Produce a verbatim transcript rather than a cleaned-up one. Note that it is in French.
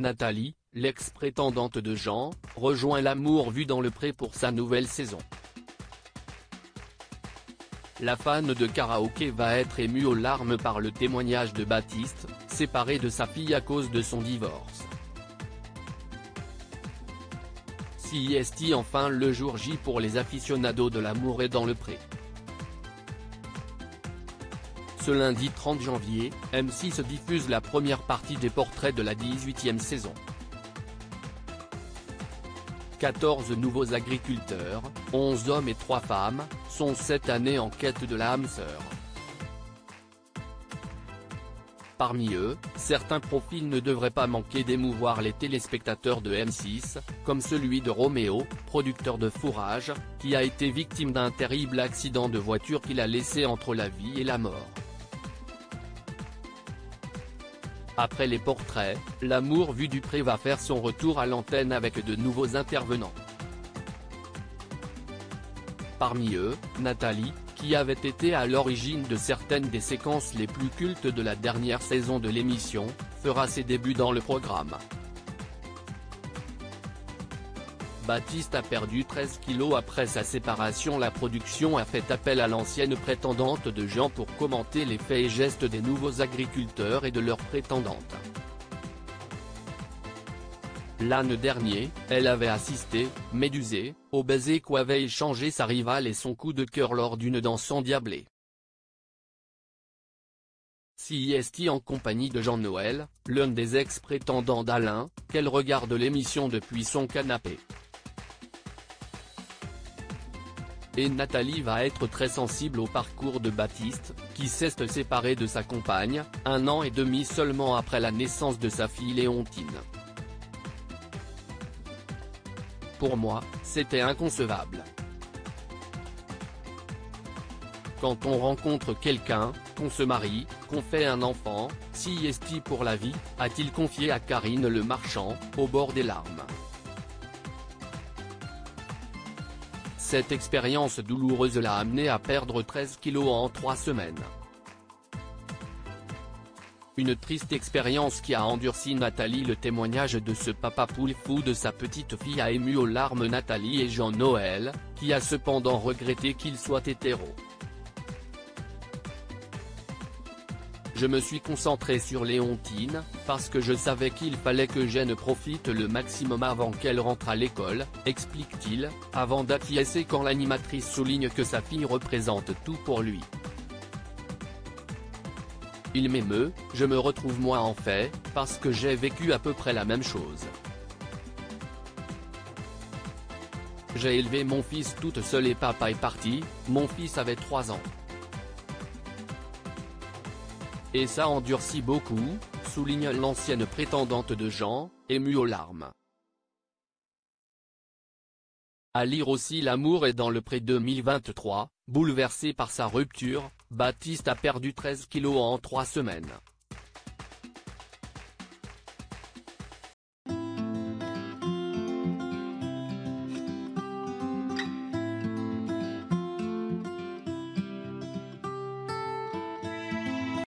Nathalie, l'ex-prétendante de Jean, rejoint l'amour vu dans le pré pour sa nouvelle saison. La fan de karaoké va être émue aux larmes par le témoignage de Baptiste, séparé de sa fille à cause de son divorce. Siesti enfin le jour J pour les aficionados de l'amour et dans le pré. Ce lundi trente janvier, M six diffuse la première partie des portraits de la dix-huitième saison. quatorze nouveaux agriculteurs, onze hommes et trois femmes, sont cette année en quête de l'âme sœur. Parmi eux, certains profils ne devraient pas manquer d'émouvoir les téléspectateurs de M six, comme celui de Roméo, producteur de fourrage, qui a été victime d'un terrible accident de voiture qui l'a laissé entre la vie et la mort. Après les portraits, l'amour vu du pré va faire son retour à l'antenne avec de nouveaux intervenants. Parmi eux, Nathalie, qui avait été à l'origine de certaines des séquences les plus cultes de la dernière saison de l'émission, fera ses débuts dans le programme. Baptiste a perdu treize kilos après sa séparation. La production a fait appel à l'ancienne prétendante de Jean pour commenter les faits et gestes des nouveaux agriculteurs et de leurs prétendantes. L'an dernier, elle avait assisté, médusée, au baiser qu'avait échangé sa rivale et son coup de cœur lors d'une danse endiablée. Siesti en compagnie de Jean-Noël, l'un des ex-prétendants d'Alain, qu'elle regarde l'émission depuis son canapé. Et Nathalie va être très sensible au parcours de Baptiste, qui s'est séparé de sa compagne, un an et demi seulement après la naissance de sa fille Léontine. Pour moi, c'était inconcevable. Quand on rencontre quelqu'un, qu'on se marie, qu'on fait un enfant, siesti pour la vie, a-t-il confié à Karine Le Marchand, au bord des larmes. Cette expérience douloureuse l'a amené à perdre treize kilos en trois semaines. Une triste expérience qui a endurci Nathalie. Le témoignage de ce papa poule fou de sa petite fille a ému aux larmes Nathalie et Jean-Noël, qui a cependant regretté qu'il soit hétéro. Je me suis concentré sur Léontine, parce que je savais qu'il fallait que Jeanne profite le maximum avant qu'elle rentre à l'école, explique-t-il, avant d'acquiescer quand l'animatrice souligne que sa fille représente tout pour lui. Il m'émeut, je me retrouve moi en fait, parce que j'ai vécu à peu près la même chose. J'ai élevé mon fils toute seule et papa est parti, mon fils avait trois ans. Et ça endurcit beaucoup, souligne l'ancienne prétendante de Jean, émue aux larmes. À lire aussi L'amour est dans le pré deux mille vingt-trois, bouleversé par sa rupture, Baptiste a perdu treize kilos en trois semaines.